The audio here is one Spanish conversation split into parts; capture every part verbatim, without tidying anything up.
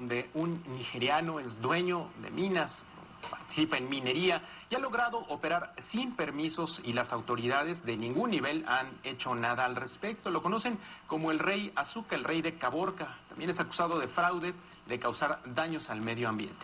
donde un nigeriano es dueño de minas, participa en minería y ha logrado operar sin permisos y las autoridades de ningún nivel han hecho nada al respecto. Lo conocen como el rey Azuka, el rey de Caborca. También es acusado de fraude y de causar daños al medio ambiente.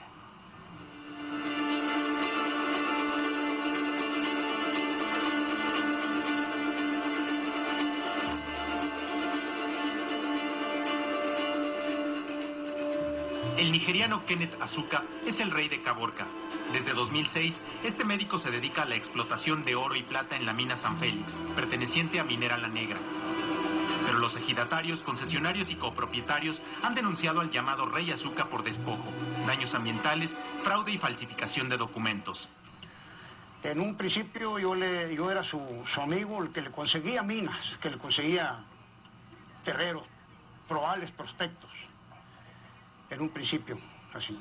El nigeriano Kenneth Azuka es el rey de Caborca. Desde dos mil seis, este médico se dedica a la explotación de oro y plata en la mina San Félix, perteneciente a Minera La Negra. Pero los ejidatarios, concesionarios y copropietarios han denunciado al llamado rey Azuka por despojo, daños ambientales, fraude y falsificación de documentos. En un principio yo, le, yo era su, su amigo, el que le conseguía minas, que le conseguía terreros, probables prospectos. En un principio, así.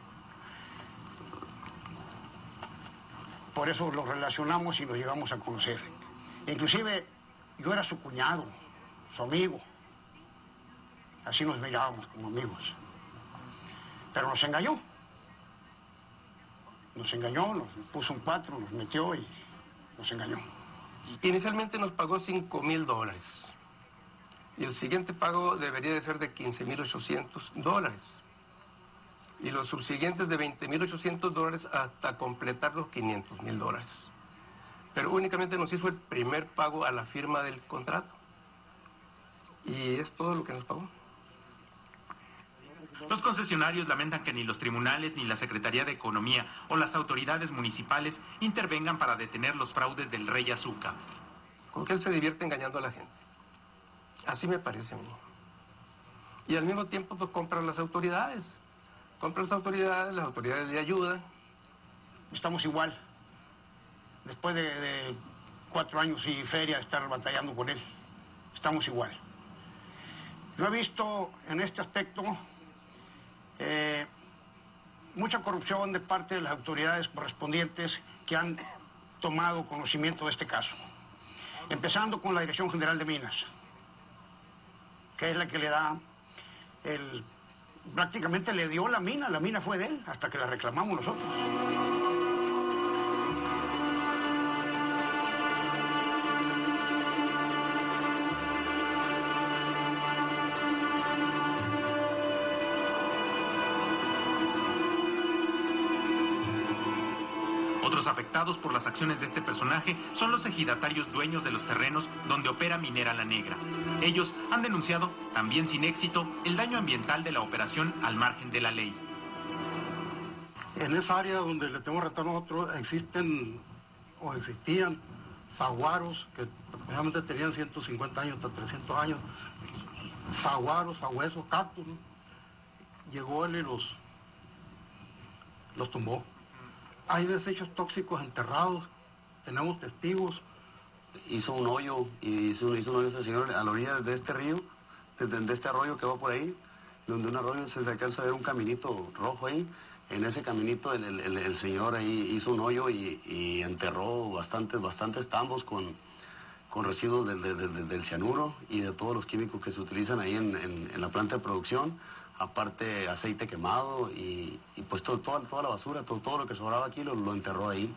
Por eso lo relacionamos y lo llegamos a conocer. Inclusive yo era su cuñado, su amigo. Así nos mirábamos como amigos. Pero nos engañó. Nos engañó, nos puso un cuatro, nos metió y nos engañó. Inicialmente nos pagó cinco mil dólares. Y el siguiente pago debería de ser de quince mil ochocientos dólares. Y los subsiguientes de veinte mil ochocientos dólares hasta completar los quinientos mil dólares. Pero únicamente nos hizo el primer pago a la firma del contrato. Y es todo lo que nos pagó. Los concesionarios lamentan que ni los tribunales, ni la Secretaría de Economía o las autoridades municipales intervengan para detener los fraudes del rey Azuka. Con que él se divierte engañando a la gente. Así me parece a mí. Y al mismo tiempo pues compra a las autoridades. Compra a las autoridades, las autoridades le ayudan. Estamos igual. Después de, de cuatro años y feria de estar batallando con él. Estamos igual. Yo he visto en este aspecto eh, mucha corrupción de parte de las autoridades correspondientes que han tomado conocimiento de este caso. Empezando con la Dirección General de Minas, que es la que le da el... prácticamente le dio la mina, la mina fue de él, hasta que la reclamamos nosotros. Otros afectados por las acciones de este personaje son los ejidatarios dueños de los terrenos donde opera Minera La Negra. Ellos han denunciado, también sin éxito, el daño ambiental de la operación al margen de la ley. En esa área donde le tenemos retorno a nosotros existen o existían saguaros que precisamente tenían ciento cincuenta años hasta trescientos años, saguaros, sabuesos, cactus. Llegó él y los, los tumbó. Hay desechos tóxicos enterrados, tenemos testigos. Hizo un hoyo, y hizo, hizo un hoyo este señor a la orilla de este río, de, de este arroyo que va por ahí, donde un arroyo se alcanza a ver un caminito rojo ahí. En ese caminito el, el, el señor ahí hizo un hoyo y, y enterró bastantes, bastantes tambos con, con residuos del, del, del, del cianuro y de todos los químicos que se utilizan ahí en, en, en la planta de producción. Aparte aceite quemado y, y pues todo, toda, toda la basura, todo, todo lo que sobraba aquí lo, lo enterró ahí.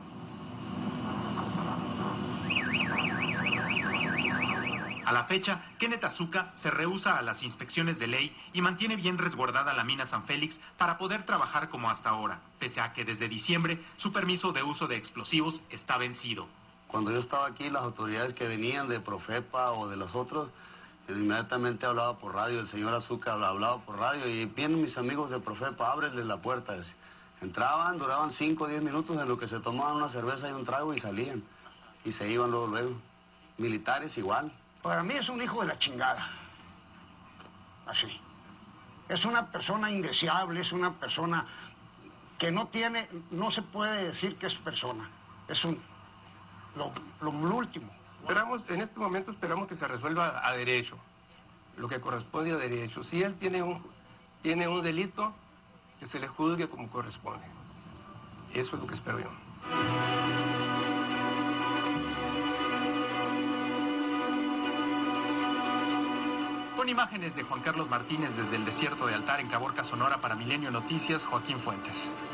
A la fecha, Kenneth Azuka se rehúsa a las inspecciones de ley y mantiene bien resguardada la mina San Félix para poder trabajar como hasta ahora, pese a que desde diciembre su permiso de uso de explosivos está vencido. Cuando yo estaba aquí, las autoridades que venían de Profepa o de los otros, inmediatamente hablaba por radio, el señor Azuka hablaba por radio y vienen mis amigos de Profepa, ábreles la puerta. Entraban, duraban cinco o diez minutos en lo que se tomaban una cerveza y un trago y salían. Y se iban luego, luego. Militares igual. Para mí es un hijo de la chingada. Así. Es una persona indeseable, es una persona que no tiene, no se puede decir que es persona. Es un, lo, lo, lo último. Esperamos, en este momento esperamos que se resuelva a derecho, lo que corresponde a derecho. Si él tiene un, tiene un delito, que se le juzgue como corresponde. Eso es lo que espero yo. Con Con imágenes de Juan Carlos Martínez desde el desierto de Altar en Caborca, Sonora, para Milenio Noticias, Joaquín Fuentes.